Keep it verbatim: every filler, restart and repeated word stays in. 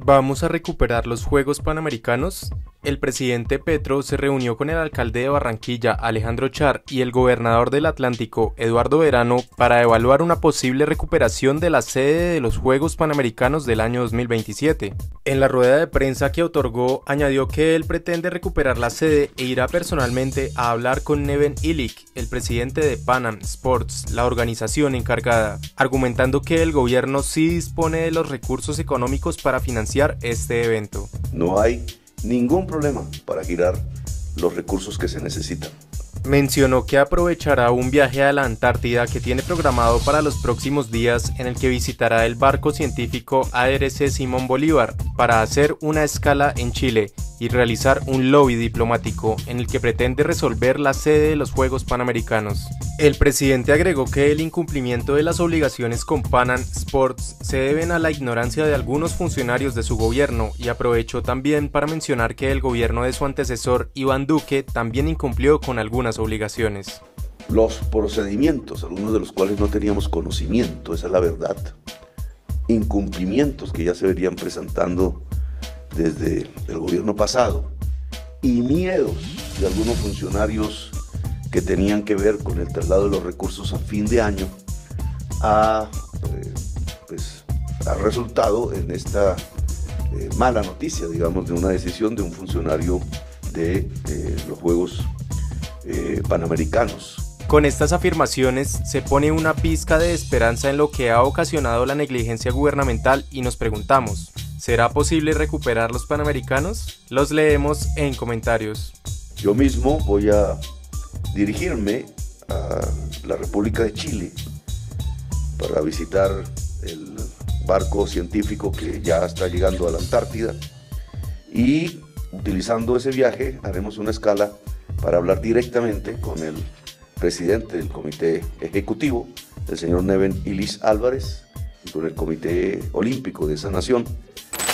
¿Vamos a recuperar los Juegos Panamericanos? El presidente Petro se reunió con el alcalde de Barranquilla, Alejandro Char, y el gobernador del Atlántico, Eduardo Verano, para evaluar una posible recuperación de la sede de los Juegos Panamericanos del año dos mil veintisiete. En la rueda de prensa que otorgó, añadió que él pretende recuperar la sede e irá personalmente a hablar con Neven Illich, el presidente de Panam Sports, la organización encargada, argumentando que el gobierno sí dispone de los recursos económicos para financiar este evento. No hay ningún problema para girar los recursos que se necesitan. Mencionó que aprovechará un viaje a la Antártida que tiene programado para los próximos días, en el que visitará el barco científico A R C Simón Bolívar para hacer una escala en Chile y realizar un lobby diplomático en el que pretende resolver la sede de los Juegos Panamericanos. El presidente agregó que el incumplimiento de las obligaciones con Panam Sports se deben a la ignorancia de algunos funcionarios de su gobierno, y aprovechó también para mencionar que el gobierno de su antecesor, Iván Duque, también incumplió con algunas obligaciones. Los procedimientos, algunos de los cuales no teníamos conocimiento, esa es la verdad, incumplimientos que ya se venían presentando desde el gobierno pasado, y miedos de algunos funcionarios que tenían que ver con el traslado de los recursos a fin de año, ha, eh, pues, ha resultado en esta eh, mala noticia, digamos, de una decisión de un funcionario de eh, los Juegos eh, Panamericanos. Con estas afirmaciones se pone una pizca de esperanza en lo que ha ocasionado la negligencia gubernamental, y nos preguntamos, ¿será posible recuperar los Panamericanos? Los leemos en comentarios. Yo mismo voy a dirigirme a la República de Chile para visitar el barco científico que ya está llegando a la Antártida, y utilizando ese viaje haremos una escala para hablar directamente con el presidente del comité ejecutivo, el señor Neven Illich Álvarez, y con el comité olímpico de esa nación,